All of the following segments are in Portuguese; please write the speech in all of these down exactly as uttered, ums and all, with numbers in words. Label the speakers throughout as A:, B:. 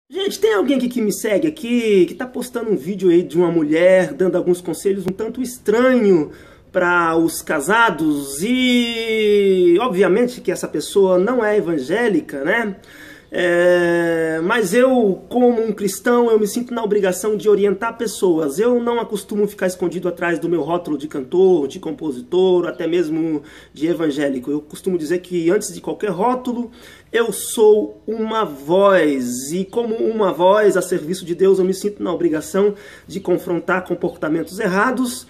A: Gente, tem alguém aqui que me segue aqui, que tá postando um vídeo aí de uma mulher dando alguns conselhos um tanto estranho para os casados e obviamente que essa pessoa não é evangélica, né? É, mas eu, como um cristão, eu me sinto na obrigação de orientar pessoas. Eu não acostumo ficar escondido atrás do meu rótulo de cantor, de compositor, até mesmo de evangélico. Eu costumo dizer que antes de qualquer rótulo, eu sou uma voz. E como uma voz a serviço de Deus, eu me sinto na obrigação de confrontar comportamentos errados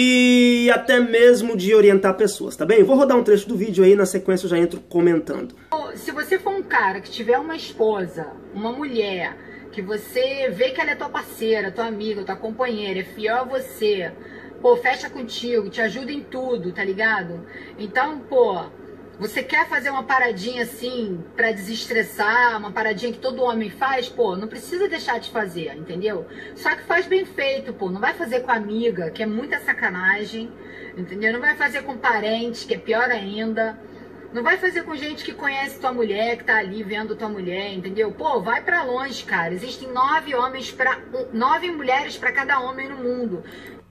A: e até mesmo de orientar pessoas, tá bem? Vou rodar um trecho do vídeo aí, na sequência eu já entro comentando.
B: Se você for um cara que tiver uma esposa, uma mulher, que você vê que ela é tua parceira, tua amiga, tua companheira, é fiel a você, pô, fecha contigo, te ajuda em tudo, tá ligado? Então, pô, você quer fazer uma paradinha assim pra desestressar, uma paradinha que todo homem faz, pô, não precisa deixar de fazer, entendeu? Só que faz bem feito, pô, não vai fazer com amiga, que é muita sacanagem, entendeu? Não vai fazer com parente, que é pior ainda. Não vai fazer com gente que conhece tua mulher, que tá ali vendo tua mulher, entendeu? Pô, vai pra longe, cara. Existem nove homens para nove mulheres pra cada homem no mundo.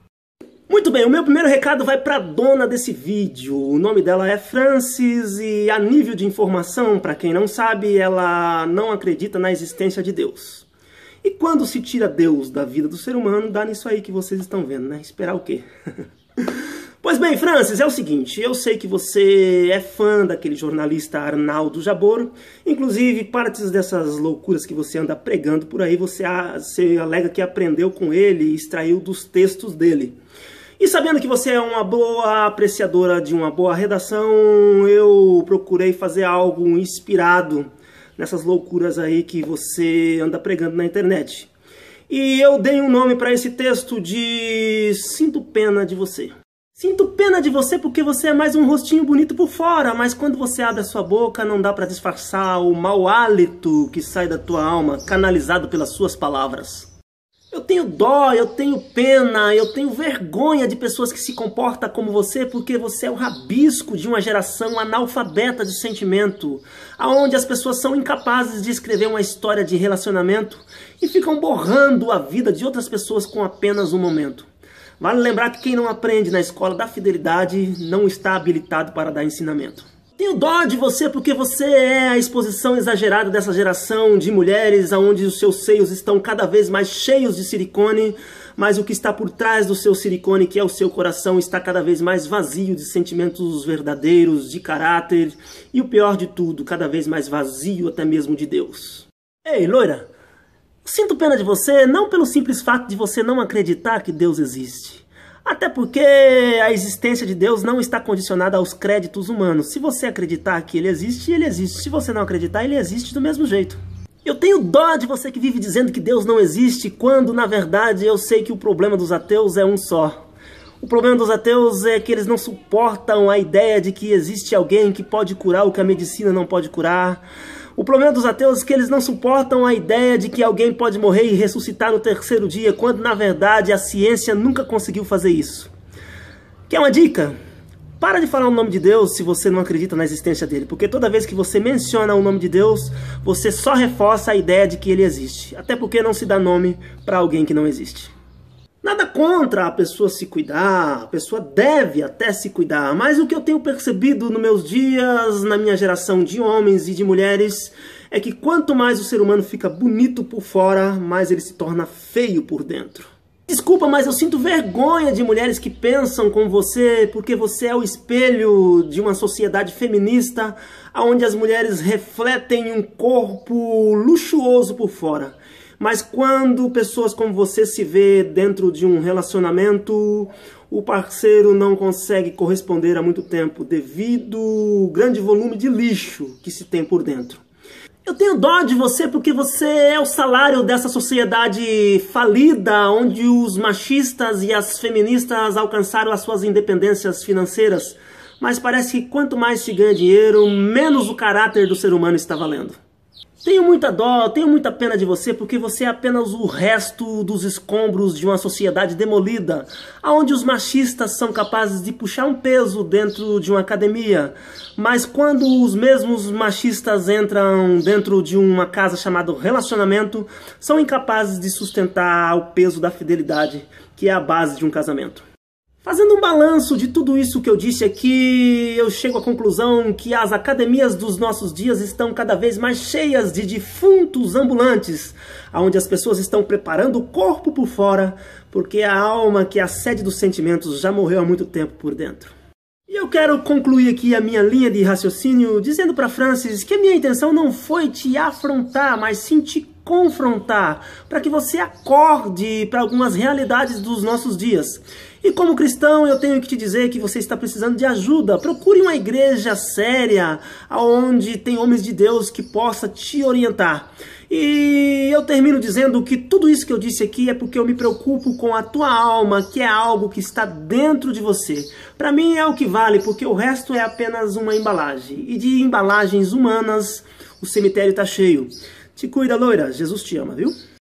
A: Muito bem, o meu primeiro recado vai para a dona desse vídeo. O nome dela é Francis e a nível de informação, para quem não sabe, ela não acredita na existência de Deus. E quando se tira Deus da vida do ser humano, dá nisso aí que vocês estão vendo, né? Esperar o quê? Pois bem, Francis, é o seguinte, eu sei que você é fã daquele jornalista Arnaldo Jabor, inclusive partes dessas loucuras que você anda pregando por aí, você, você alega que aprendeu com ele e extraiu dos textos dele. E sabendo que você é uma boa apreciadora de uma boa redação, eu procurei fazer algo inspirado nessas loucuras aí que você anda pregando na internet. E eu dei um nome para esse texto de Sinto Pena de Você. Sinto pena de você porque você é mais um rostinho bonito por fora, mas quando você abre a sua boca não dá para disfarçar o mau hálito que sai da tua alma, canalizado pelas suas palavras. Eu tenho dó, eu tenho pena, eu tenho vergonha de pessoas que se comportam como você porque você é o rabisco de uma geração analfabeta de sentimento, aonde as pessoas são incapazes de escrever uma história de relacionamento e ficam borrando a vida de outras pessoas com apenas um momento. Vale lembrar que quem não aprende na escola da fidelidade não está habilitado para dar ensinamento. Tenho dó de você porque você é a exposição exagerada dessa geração de mulheres onde os seus seios estão cada vez mais cheios de silicone, mas o que está por trás do seu silicone, que é o seu coração, está cada vez mais vazio de sentimentos verdadeiros, de caráter e o pior de tudo, cada vez mais vazio até mesmo de Deus. Ei, loira! Sinto pena de você, não pelo simples fato de você não acreditar que Deus existe. Até porque a existência de Deus não está condicionada aos créditos humanos. Se você acreditar que Ele existe, Ele existe. Se você não acreditar, Ele existe do mesmo jeito. Eu tenho dó de você que vive dizendo que Deus não existe, quando, na verdade, eu sei que o problema dos ateus é um só. O problema dos ateus é que eles não suportam a ideia de que existe alguém que pode curar o que a medicina não pode curar. O problema dos ateus é que eles não suportam a ideia de que alguém pode morrer e ressuscitar no terceiro dia, quando na verdade a ciência nunca conseguiu fazer isso. Quer uma dica? Para de falar o nome de Deus se você não acredita na existência dele, porque toda vez que você menciona o nome de Deus, você só reforça a ideia de que ele existe. Até porque não se dá nome para alguém que não existe. Nada contra a pessoa se cuidar, a pessoa deve até se cuidar, mas o que eu tenho percebido nos meus dias, na minha geração de homens e de mulheres, é que quanto mais o ser humano fica bonito por fora, mais ele se torna feio por dentro. Desculpa, mas eu sinto vergonha de mulheres que pensam como você, porque você é o espelho de uma sociedade feminista, onde as mulheres refletem um corpo luxuoso por fora. Mas quando pessoas como você se vê dentro de um relacionamento, o parceiro não consegue corresponder há muito tempo devido ao grande volume de lixo que se tem por dentro. Eu tenho dó de você porque você é o salário dessa sociedade falida, onde os machistas e as feministas alcançaram as suas independências financeiras. Mas parece que quanto mais se ganha dinheiro, menos o caráter do ser humano está valendo. Tenho muita dó, tenho muita pena de você, porque você é apenas o resto dos escombros de uma sociedade demolida, onde os machistas são capazes de puxar um peso dentro de uma academia. Mas quando os mesmos machistas entram dentro de uma casa chamada relacionamento, são incapazes de sustentar o peso da fidelidade, que é a base de um casamento. Fazendo um balanço de tudo isso que eu disse aqui, eu chego à conclusão que as academias dos nossos dias estão cada vez mais cheias de defuntos ambulantes, onde as pessoas estão preparando o corpo por fora, porque a alma, que é a sede dos sentimentos, já morreu há muito tempo por dentro. E eu quero concluir aqui a minha linha de raciocínio dizendo para Francis que a minha intenção não foi te afrontar, mas sim te confrontar, para que você acorde para algumas realidades dos nossos dias. E como cristão, eu tenho que te dizer que você está precisando de ajuda. Procure uma igreja séria, onde tem homens de Deus que possa te orientar. E eu termino dizendo que tudo isso que eu disse aqui é porque eu me preocupo com a tua alma, que é algo que está dentro de você. Para mim é o que vale, porque o resto é apenas uma embalagem. E de embalagens humanas, o cemitério está cheio. Te cuida, loira. Jesus te ama, viu?